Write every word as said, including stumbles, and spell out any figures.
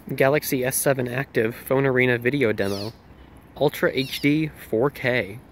Galaxy S seven Active PhoneArena video demo. Ultra H D four K.